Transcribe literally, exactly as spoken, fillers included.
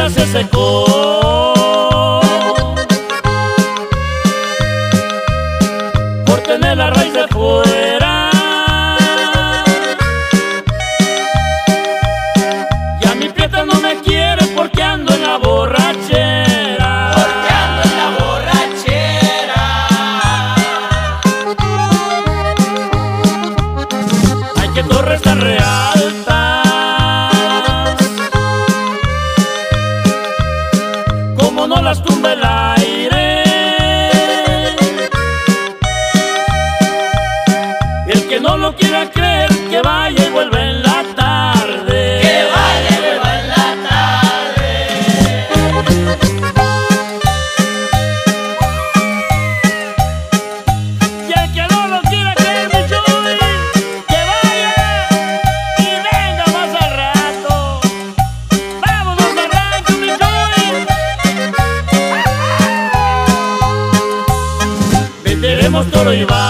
ya se secó por tener la raíz de fuera. Y a mi prieta no me quiere porque ando en la borrachera. Porque ando en la borrachera. Ay, que torres tan realtas, como no las tumba el aire. El que no lo quiera creer, que vaya y vuelva en la tarde. Que vaya y vuelva en la tarde. Y el que no lo quiera creer, mi Chuy, que vaya y venga más al rato. Vámonos al rancho, mi Chuy. Venderemos toro y vaca